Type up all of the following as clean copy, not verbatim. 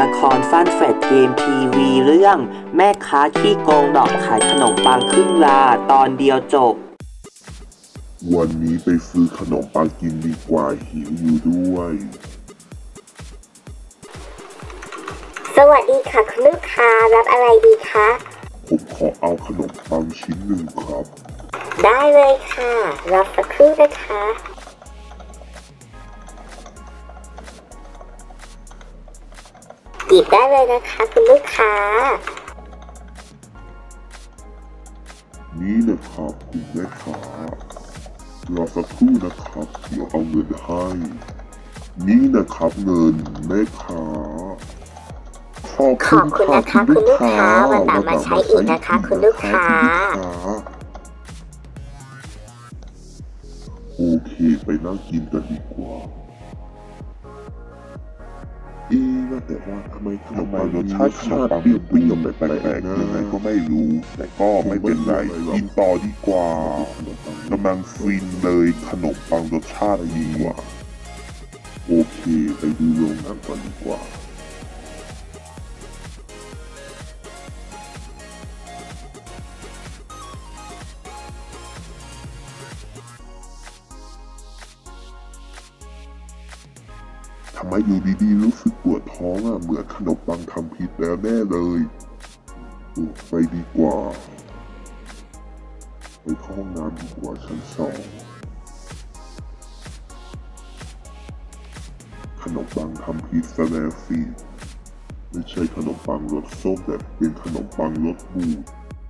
ละครฟันแฟดเกมทีวีเรื่องแม่ค้าขี้โกงหลอกขายขนมปังครึ่งลาตอนเดียวจบวันนี้ไปซื้อขนมปังกินดีกว่าหิวอยู่ด้วยสวัสดีค่ะคุณลูกค้ารับอะไรดีคะผมขอเอาขนมปังชิ้นหนึ่งครับได้เลยค่ะรอสักครู่นะคะหยิบได้เลยนะคะคุณลูกค้านี่นะครับคุณแม่ค้ารอสักครู่นะครับเดี๋ยวเอาเงินให้นี่นะครับเงินแม่ค้าขอบคุณนะคะคุณลูกค้าวันหลังมาใช้อีกนะคะคุณลูกค้าโอเคไปนั่งกินกันดีกว่าว่าแต่ว่าทำไมขนมปังรสชาติเปรี้ยวๆแปลกๆยังไงก็ไม่รู้แต่ก็ไม่เป็นไรกินต่อดีกว่ากำลังฟินเลยขนมปังรสชาติดีกว่าโอเคไปดูโรงหนังกันดีกว่าทำไมอยู่ดีๆรู้สึกปวดท้องเหมือนขนมปังทำผิดแล้วแน่เลยไปดีกว่าไปเข้าห้องน้ำดีกว่าชั้น2ขนมปังทำผิดซะแล้วสิไม่ใช่ขนมปังรสส้มแต่เป็นขนมปังรสบูด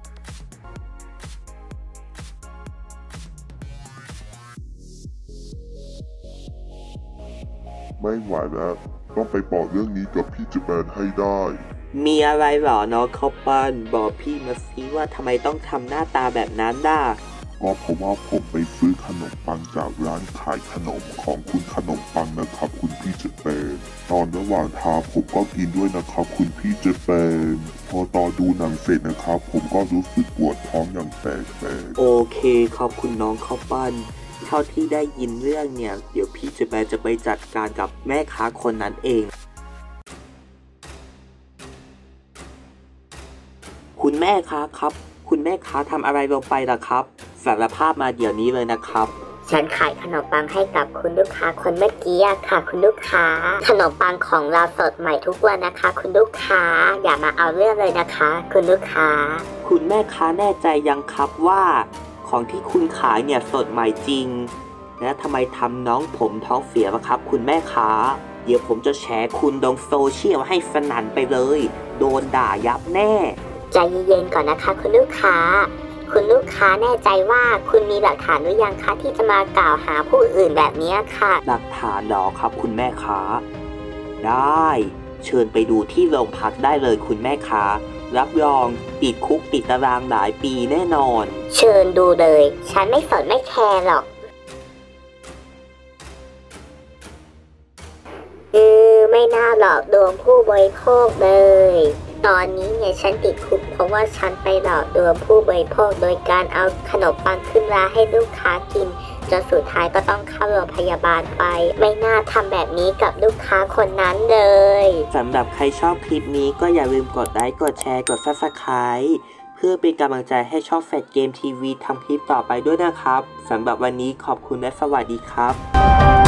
ไม่ไหวแล้วต้องไปบอกเรื่องนี้กับพี่เจแปนให้ได้มีอะไรหรอน้องข้าวปั้นบอกพี่มาสิว่าทำไมต้องทำหน้าตาแบบนั้นล่ะก็เพราะว่าผมไปซื้อขนมปังจากร้านขายขนมของคุณขนมปังนะครับคุณพี่เจแปนตอนระหว่างทางผมก็กินด้วยนะครับคุณพี่เจแปนพอตอนดูหนังเสร็จนะครับผมก็รู้สึกปวดท้องอย่างแปลกโอเคขอบคุณน้องข้าวปั้นเท่าที่ได้ยินเรื่องเนี่ยเดี๋ยวพี่จะไปจัดการกับแม่ค้าคนนั้นเองคุณแม่ค้าครับคุณแม่ค้าทำอะไรลงไปล่ะครับสารภาพมาเดี๋ยวนี้เลยนะครับฉันขายขนมปังให้กับคุณลูกค้าคนเมื่อกี้ค่ะคุณลูกค้าขนมปังของเราสดใหม่ทุกวันนะคะคุณลูกค้าอย่ามาเอาเรื่องเลยนะคะคุณลูกค้าคุณแม่ค้าแน่ใจยังครับว่าของที่คุณขายเนี่ยสดใหม่จริงและทำไมทำน้องผมท้องเสียล่ะครับคุณแม่ค้าเดี๋ยวผมจะแชร์คุณลงโซเชียลให้สนั่นไปเลยโดนด่ายับแน่ใจเย็นๆก่อนนะคะคุณลูกค้าคุณลูกค้าแน่ใจว่าคุณมีหลักฐานหรือยังคะที่จะมากล่าวหาผู้อื่นแบบนี้ค่ะหลักฐานหรอครับคุณแม่ค้าได้เชิญไปดูที่โรงพักได้เลยคุณแม่ค้ารับรองติดคุกติดตารางหลายปีแน่นอนเชิญดูเลยฉันไม่สนไม่แคร์หรอกไม่น่าหลอกลวงผู้บริโภคเลยตอนนี้เนี่ยฉันติดคุกเพราะว่าฉันไปหลอกลวงผู้บริโภคโดยการเอาขนมปังขึ้นราให้ลูกค้ากินจนสุดท้ายก็ต้องเข้าโรงพยาบาลไปไม่น่าทำแบบนี้กับลูกค้าคนนั้นเลยสำหรับใครชอบคลิปนี้ก็อย่าลืมกดไลค์กดแชร์กด Subscribe เพื่อเป็นกำลังใจให้ช่องแฟดเกมทีวีทำคลิปต่อไปด้วยนะครับสำหรับวันนี้ขอบคุณและสวัสดีครับ